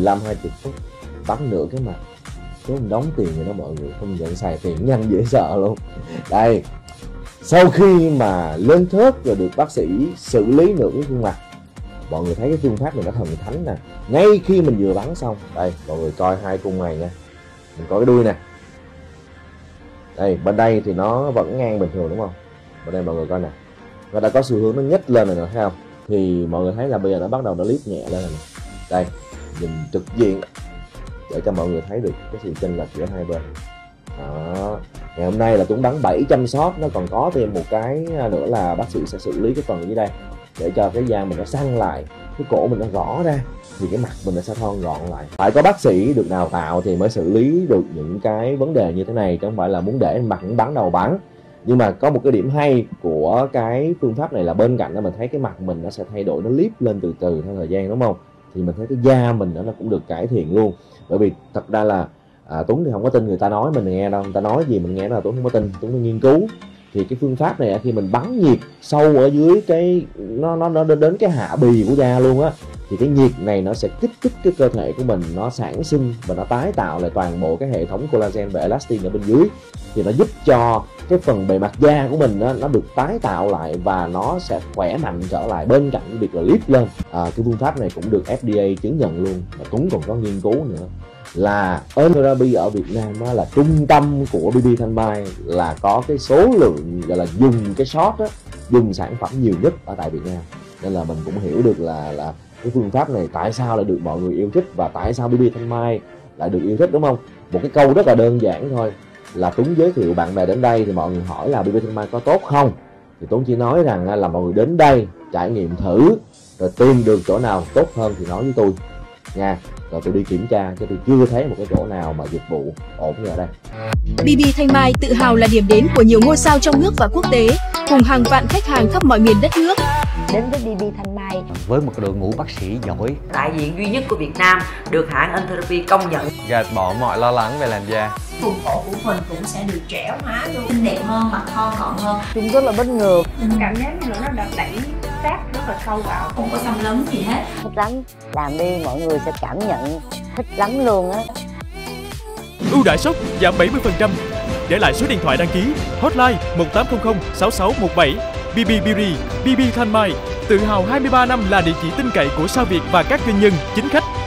15-20 phút bắn nửa cái mặt. Số mình đóng tiền rồi đó mọi người, không nhận xài tiền nhanh dễ sợ luôn. Đây, sau khi mà lên thớt rồi được bác sĩ xử lý nửa cái khuôn mặt, mọi người thấy cái phương pháp này nó thần thánh nè. Ngay khi mình vừa bắn xong, đây mọi người coi hai cung này nha, mình coi cái đuôi nè. Đây, bên đây thì nó vẫn ngang bình thường đúng không? Bên đây mọi người coi nè, nó đã có xu hướng nó nhích lên rồi nè, thấy không? Thì mọi người thấy là bây giờ nó bắt đầu nó lift nhẹ lên rồi nè. Đây, nhìn trực diện để cho mọi người thấy được cái sự chênh lệch giữa hai bên. Đó. Ngày hôm nay là Tuấn bắn 700 shot, nó còn có thêm một cái nữa là bác sĩ sẽ xử lý cái phần dưới đây để cho cái da mình nó săn lại, cái cổ mình nó rõ ra thì cái mặt mình nó sẽ thon gọn lại. Phải có bác sĩ được đào tạo thì mới xử lý được những cái vấn đề như thế này, chứ không phải là muốn để mặt bắn đầu bắn. Nhưng mà có một cái điểm hay của cái phương pháp này là bên cạnh đó mình thấy cái mặt mình nó sẽ thay đổi, nó lift lên từ từ theo thời gian đúng không? Thì mình thấy cái da mình nó cũng được cải thiện luôn. Bởi vì thật ra là Tuấn thì không có tin người ta nói mình nghe đâu, người ta nói gì mình nghe đó là Tuấn không có tin, Tuấn phải nghiên cứu. Thì cái phương pháp này khi mình bắn nhiệt sâu ở dưới cái nó đến cái hạ bì của da luôn á, thì cái nhiệt này nó sẽ kích thích cái cơ thể của mình nó sản sinh và nó tái tạo lại toàn bộ cái hệ thống collagen và elastin ở bên dưới, thì nó giúp cho cái phần bề mặt da của mình nó được tái tạo lại và nó sẽ khỏe mạnh trở lại, bên cạnh cái việc là lift lên. Cái phương pháp này cũng được FDA chứng nhận luôn, và Tuấn còn có nghiên cứu nữa là Therapy ở Việt Nam đó, là trung tâm của BB Thanh Mai là có cái số lượng gọi là dùng cái shot đó, dùng sản phẩm nhiều nhất ở tại Việt Nam, nên là mình cũng hiểu được là cái phương pháp này tại sao lại được mọi người yêu thích và tại sao BB Thanh Mai lại được yêu thích, đúng không? Một cái câu rất là đơn giản thôi, là Tuấn giới thiệu bạn bè đến đây thì mọi người hỏi là BB Thanh Mai có tốt không, thì Tuấn chỉ nói rằng là mọi người đến đây trải nghiệm thử rồi tìm được chỗ nào tốt hơn thì nói với tôi nha, rồi tôi đi kiểm tra, chứ tôi chưa thấy một cái chỗ nào mà dịch vụ ổn như ở đây. BB Thanh Mai tự hào là điểm đến của nhiều ngôi sao trong nước và quốc tế, cùng hàng vạn khách hàng khắp mọi miền đất nước. Đến với BB Thanh Mai với một đội ngũ bác sĩ giỏi, đại diện duy nhất của Việt Nam được hãng Therapy công nhận, gạt bỏ mọi lo lắng về làn da. Vùng cổ của mình cũng sẽ được trẻ hóa luôn, xinh đẹp hơn, mặt thon gọn hơn. Chúng rất là bất ngờ. Cảm giác như nó đã đẩy sát rất là sâu vào, không có xâm lấn gì hết. Thích lắm, làm đi mọi người sẽ cảm nhận thích lắm luôn á. Ưu đãi sốc giảm 70%. Để lại số điện thoại đăng ký hotline 1800 6617. BB Beauty, BB Thanh Mai, tự hào 23 năm là địa chỉ tin cậy của sao Việt và các doanh nhân, chính khách.